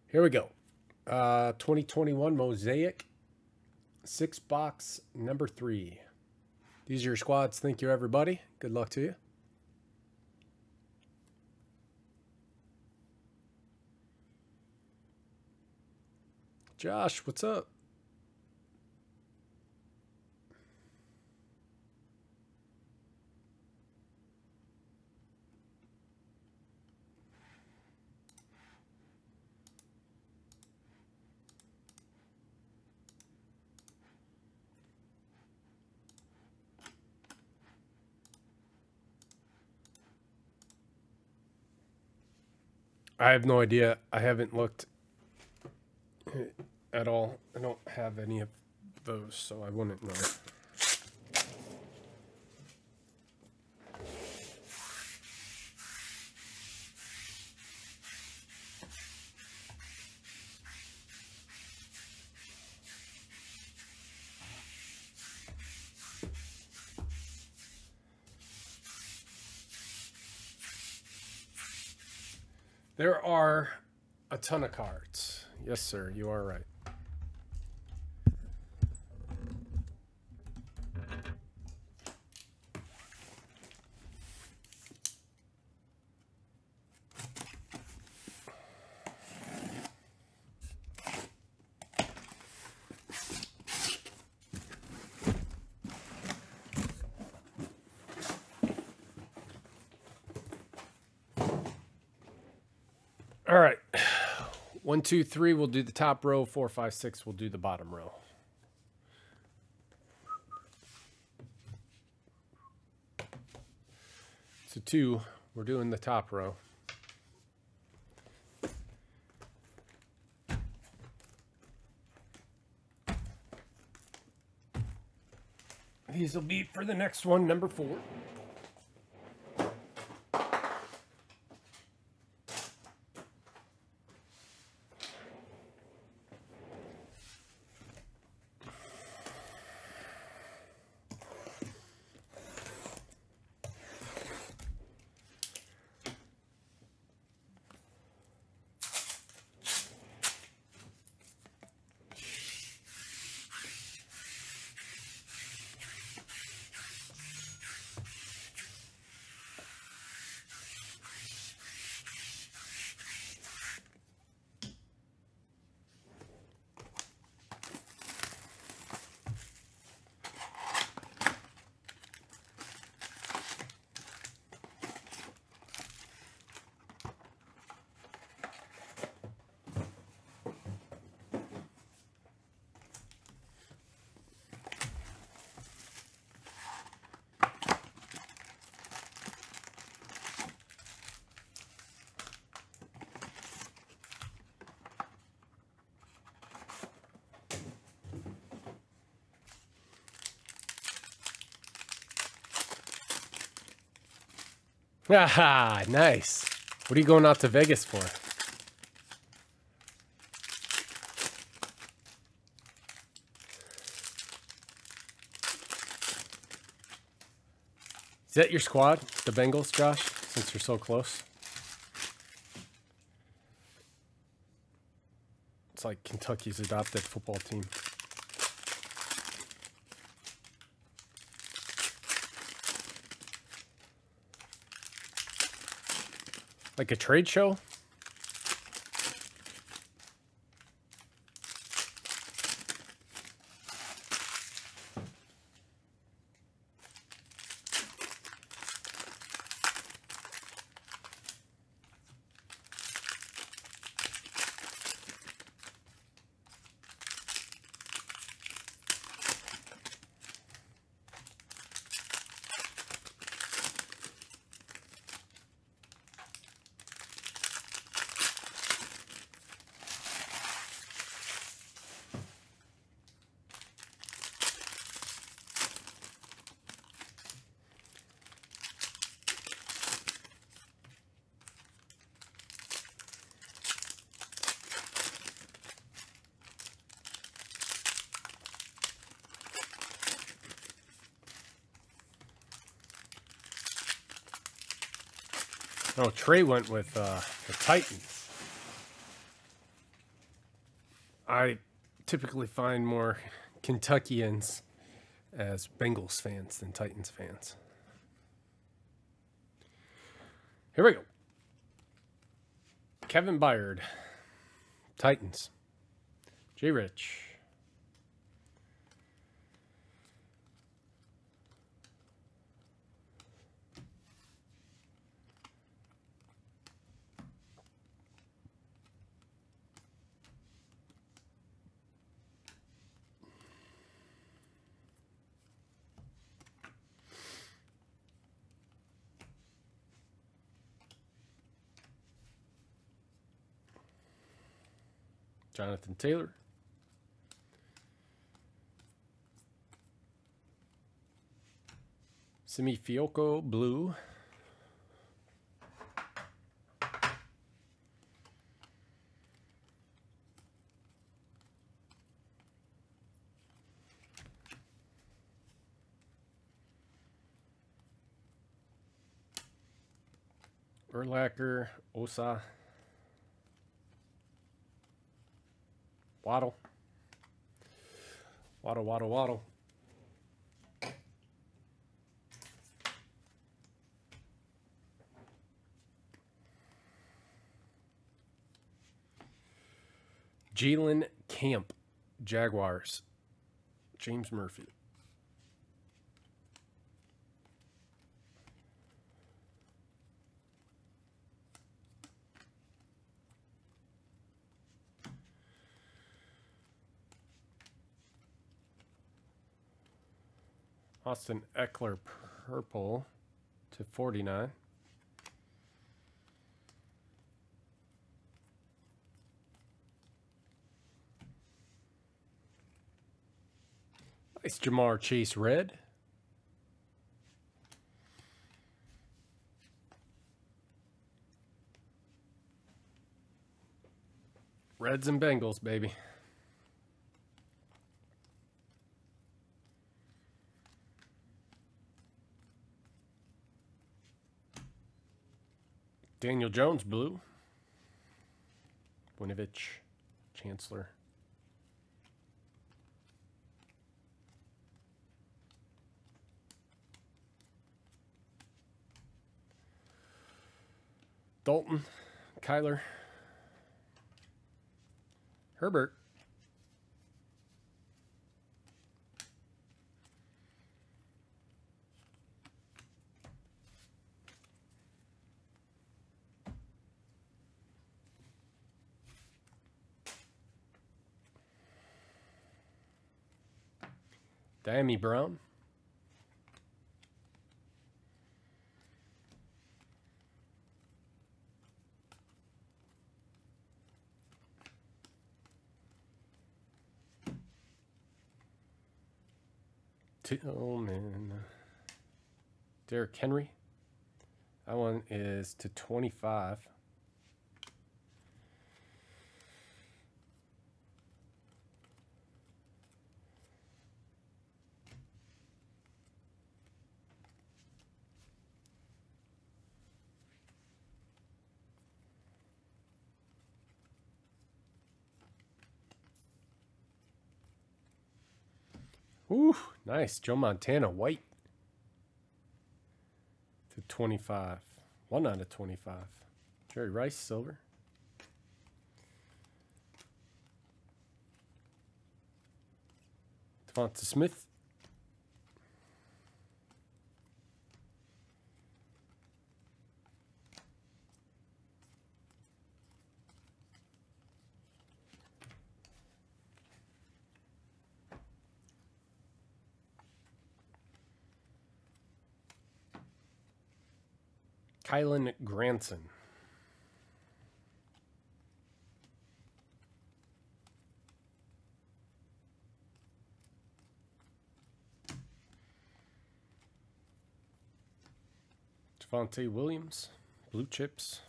Here we go. 2021 Mosaic, 6-box, number 3. These are your squads. Thank you, everybody. Good luck to you. Josh, what's up? I have no idea. I haven't looked at all. I don't have any of those, so I wouldn't know. There are a ton of cards. Yes, sir. You are right. All right. 1, 2, 3, we'll do the top row. 4, 5, 6, we'll do the bottom row. So 2, we're doing the top row. These will be for the next one, number 4. Haha, nice. What are you going out to Vegas for? Is that your squad, the Bengals, Josh, since you're so close? It's like Kentucky's adopted football team. Like a trade show? Oh, Trey went with the Titans. I typically find more Kentuckians as Bengals fans than Titans fans. Here we go. Kevin Byard, Titans. J. Rich. Jonathan Taylor. Simi Fioco, blue. Urlacher, Osa. Waddle. Waddle, waddle, waddle. Jalen Camp, Jaguars. James Murphy. Austin Eckler, purple /49. Nice Jamar Chase, red. Reds and Bengals, baby. Daniel Jones, blue. Winovich, Chancellor. Dalton, Kyler. Herbert. Diami Brown. Tillman. Derrick Henry. That one is /25. Ooh, nice. Joe Montana, white. /25. 1 out of 25. Jerry Rice, silver. Devonta Smith. Kylan Granson. Javonte Williams, blue chips.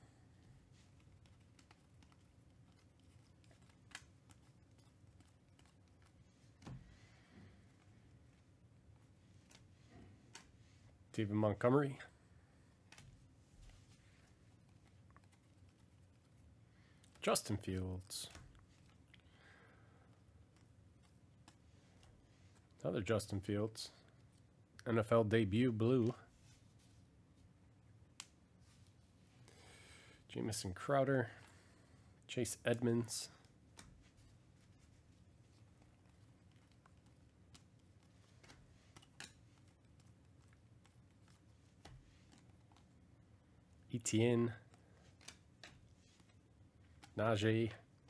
David Montgomery. Justin Fields. Another Justin Fields. NFL debut blue. Jamison Crowder. Chase Edmonds. Etienne. Najee.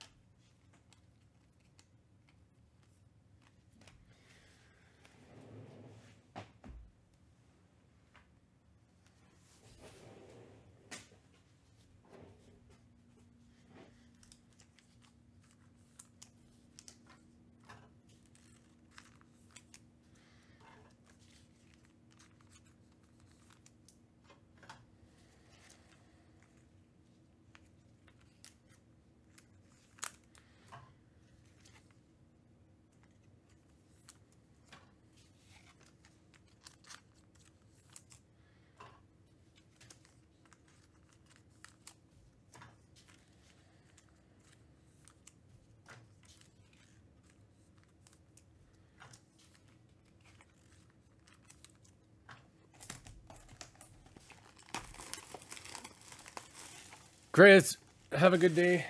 Chris, have a good day.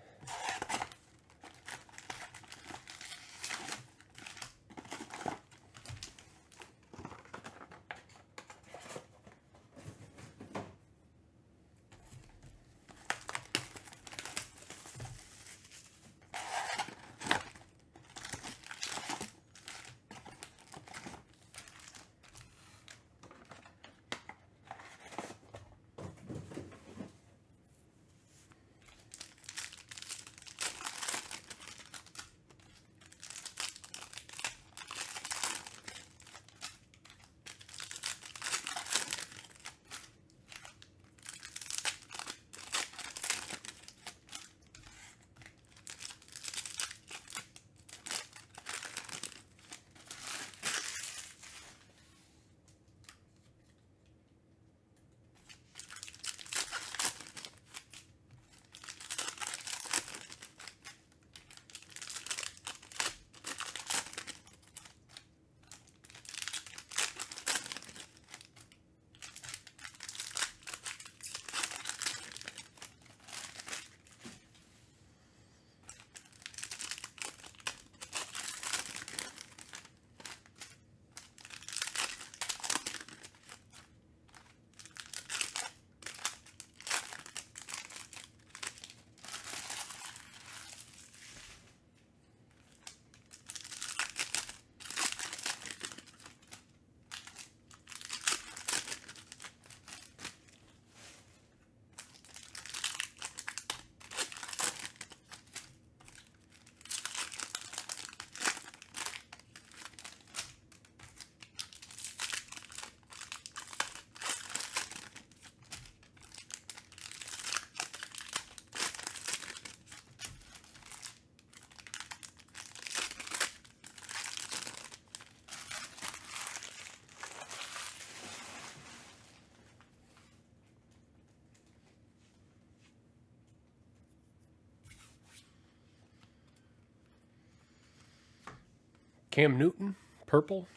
Cam Newton, purple.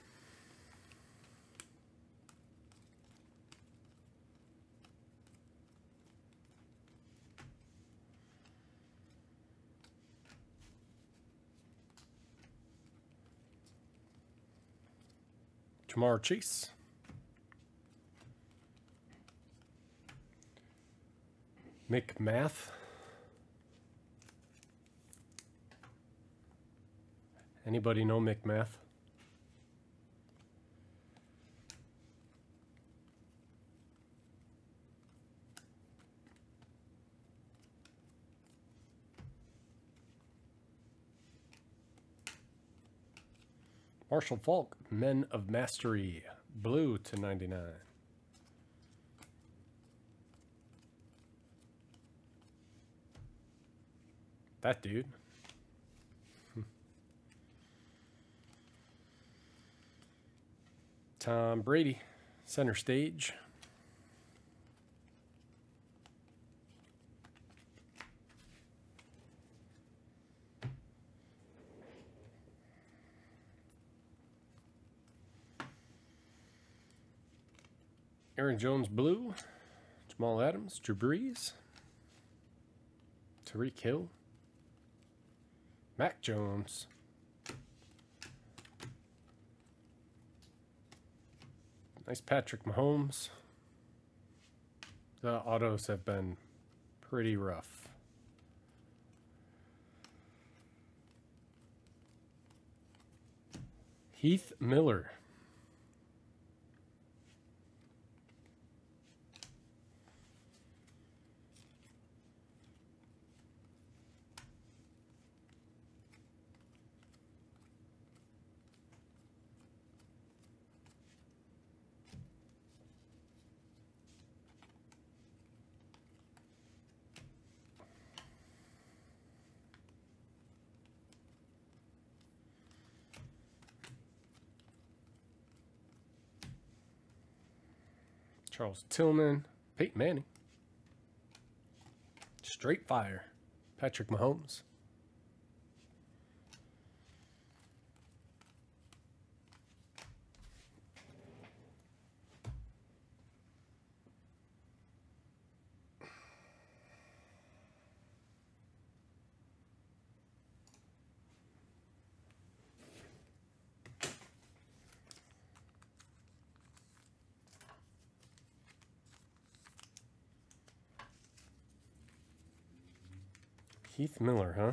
Jamar Chase. McMath. Anybody know McMath? Marshall Falk, Men of Mastery, blue /99. That dude. Tom Brady, center stage. Aaron Jones blue. Jamal Adams. Drew Brees. Tyreek Hill. Mac Jones. Nice Patrick Mahomes. The autos have been pretty rough. Heath Miller. Charles Tillman, Peyton Manning, straight fire, Patrick Mahomes. Heath Miller, huh?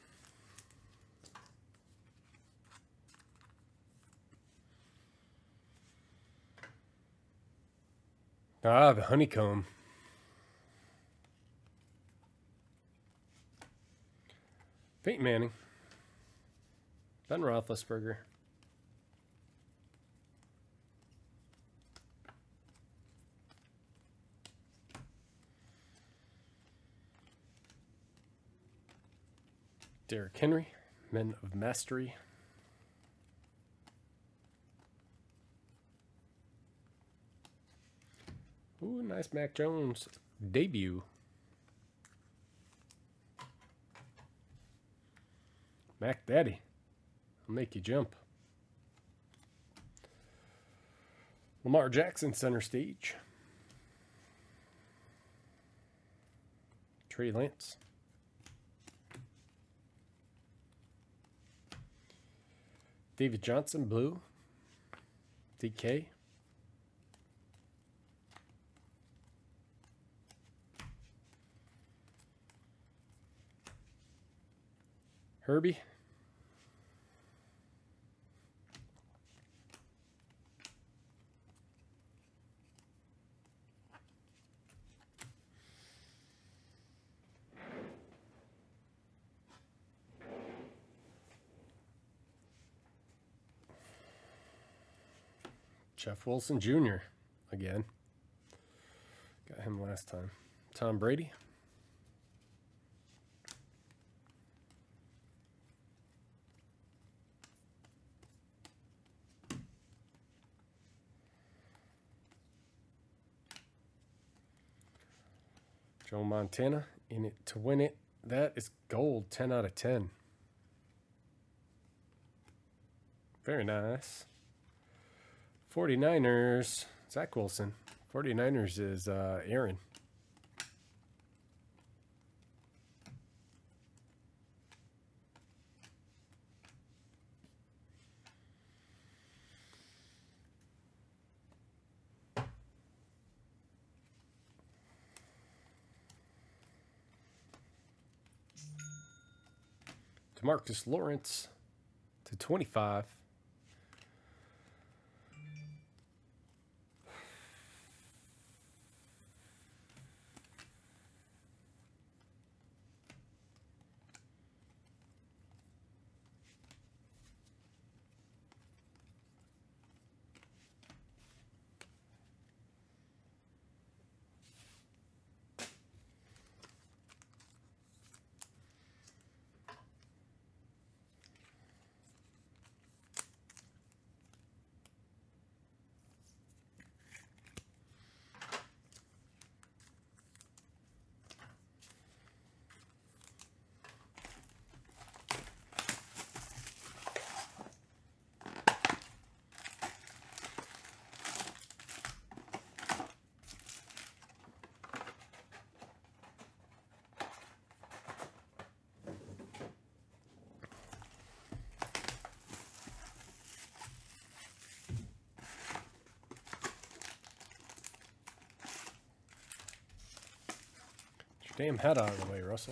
Ah, the honeycomb. Peyton Manning. Ben Roethlisberger. Derrick Henry, Men of Mastery. Ooh, nice Mac Jones debut. Mac Daddy, I'll make you jump. Lamar Jackson, center stage. Trey Lance. David Johnson, blue. DK. Herbie. Jeff Wilson Jr. again. Got him last time. Tom Brady. Joe Montana in it to win it. That is gold, 10 out of 10. Very nice. 49ers, Zach Wilson. 49ers is Aaron. DeMarcus Lawrence to 25. Damn head out of the way, Russell.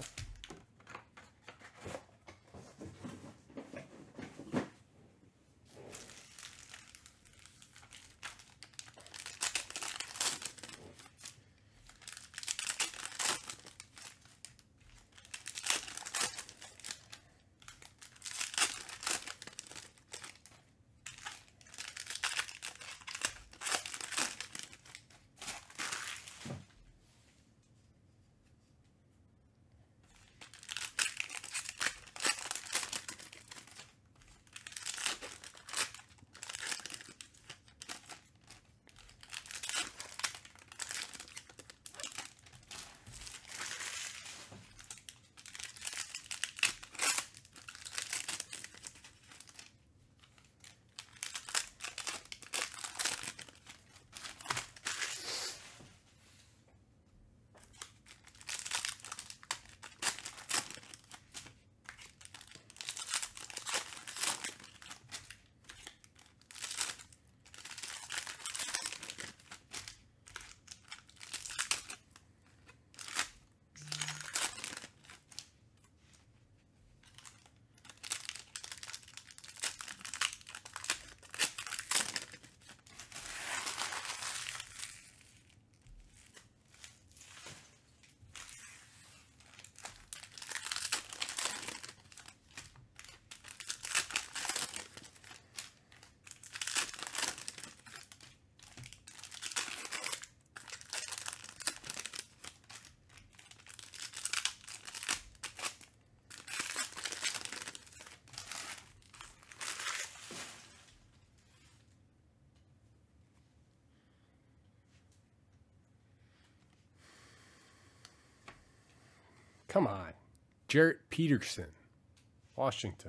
Come on. Jarrett Peterson, Washington.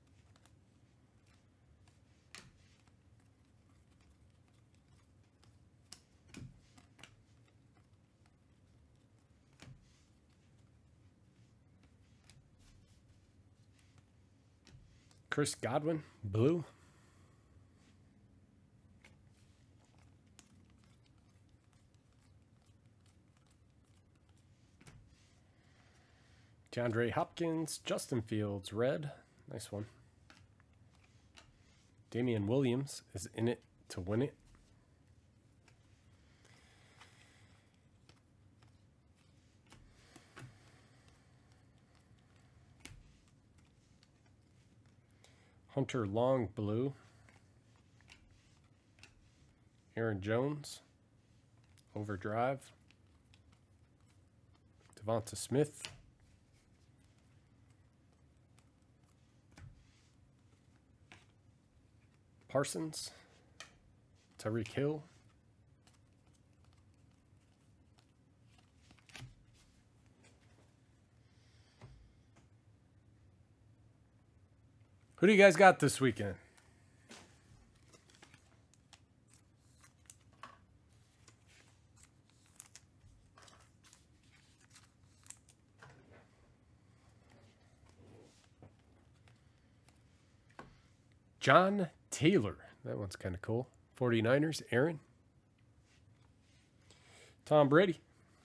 Chris Godwin, blue. DeAndre Hopkins, Justin Fields, red. Nice one. Damian Williams is in it to win it. Hunter Long, blue. Aaron Jones, overdrive. Devonta Smith. Parsons, Tyreek Hill. Who do you guys got this weekend? John Taylor. That one's kind of cool. 49ers, Aaron. Tom Brady.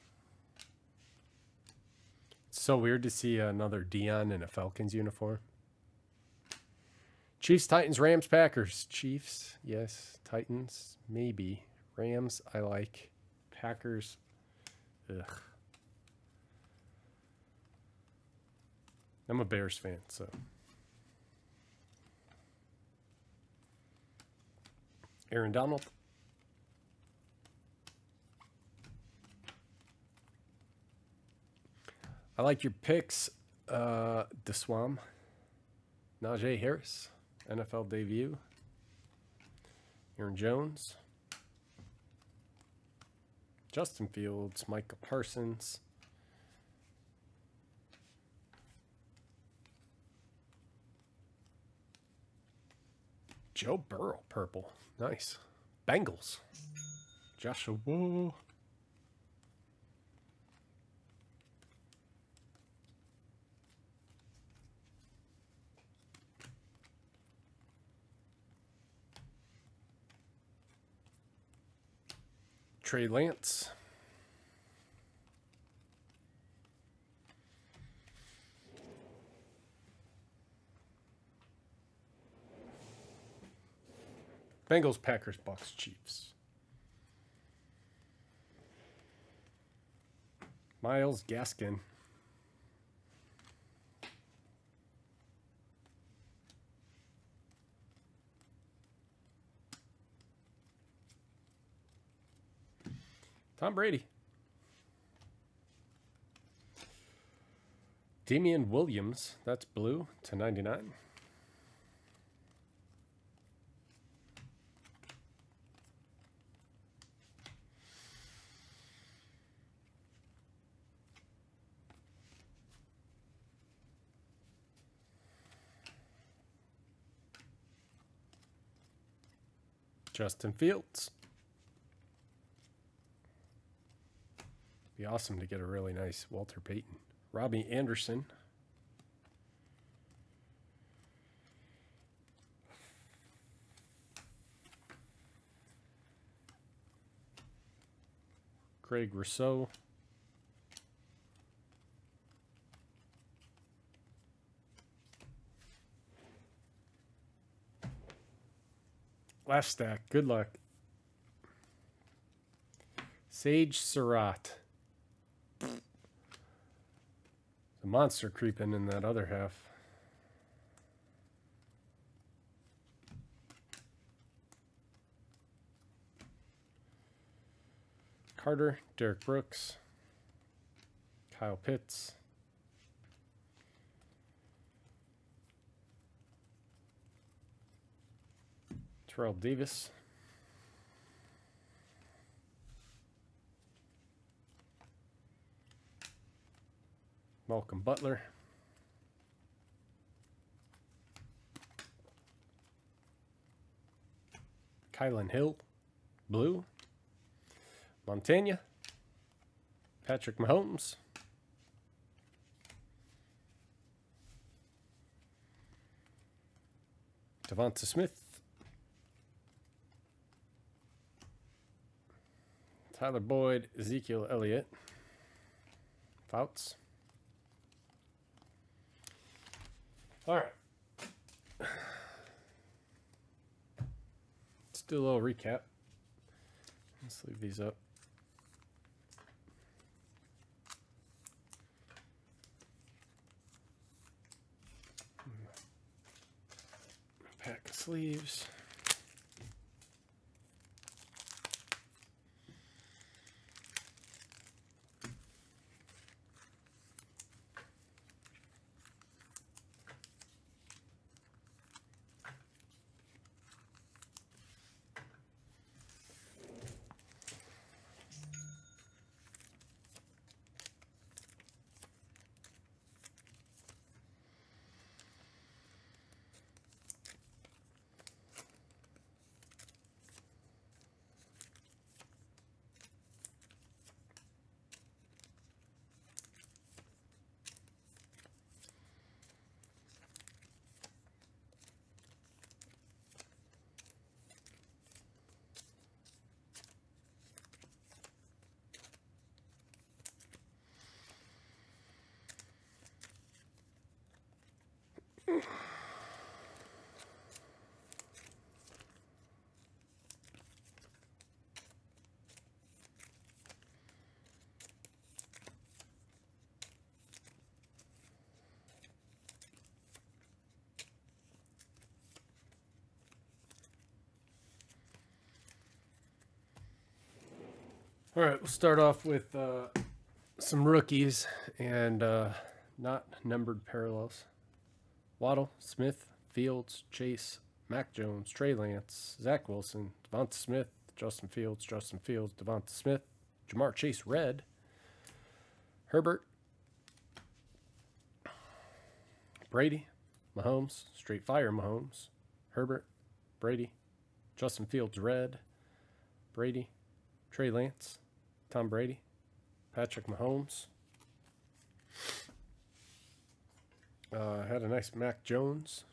It's so weird to see another Dion in a Falcons uniform. Chiefs, Titans, Rams, Packers. Chiefs, yes. Titans, maybe. Rams, I like. Packers, ugh. I'm a Bears fan, so. Aaron Donald. I like your picks. DeSwam. Najee Harris. NFL debut. Aaron Jones. Justin Fields. Micah Parsons. Joe Burrow, purple. Nice. Bengals. Joshua. Trey Lance. Bengals, Packers, Bucks, Chiefs. Miles Gaskin. Tom Brady. Damian Williams, that's blue /99. Justin Fields. Be awesome to get a really nice Walter Payton. Robbie Anderson. Craig Rousseau. Last stack. Good luck. Sage Surratt. The monster creeping in that other half. Carter, Derek Brooks, Kyle Pitts, Terrell Davis, Malcolm Butler, Kylan Hill, blue, Montana, Patrick Mahomes, Devonta Smith, Tyler Boyd, Ezekiel Elliott, Fouts. All right. Let's do a little recap. Let's leave these up. Pack of sleeves. All right, we'll start off with some rookies and not numbered parallels. Waddle, Smith, Fields, Chase, Mac Jones, Trey Lance, Zach Wilson, Devonta Smith, Justin Fields, Devonta Smith, Jamar Chase, red, Herbert, Brady, Mahomes, straight fire Mahomes, Herbert, Brady, Justin Fields, red, Brady, Trey Lance, Tom Brady, Patrick Mahomes. Had a nice Mac Jones.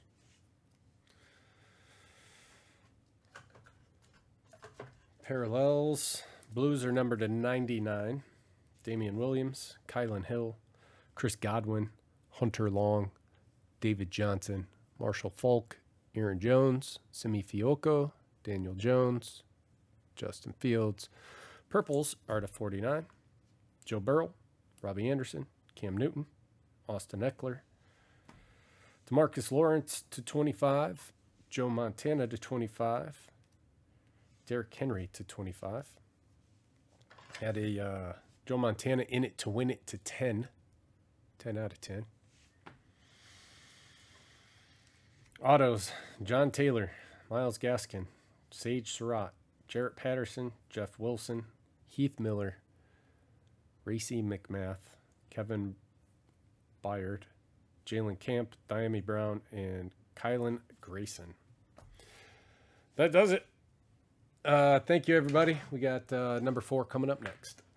Parallels. Blues are numbered to 99. Damian Williams, Kylan Hill, Chris Godwin, Hunter Long, David Johnson, Marshall Falk, Aaron Jones, Simi Fioco, Daniel Jones, Justin Fields. Purples are to 49. Joe Burrow, Robbie Anderson, Cam Newton, Austin Eckler. DeMarcus Lawrence to 25. Joe Montana to 25. Derrick Henry to 25. Had a Joe Montana in it to win it to 10. 10 out of 10. Autos, John Taylor, Myles Gaskin, Sage Surratt, Jarrett Patterson, Jeff Wilson, Heath Miller, Racy McMath, Kevin Byard, Jalen Camp, Diami Brown, and Kylan Grayson. That does it. Thank you, everybody. We got number 4 coming up next.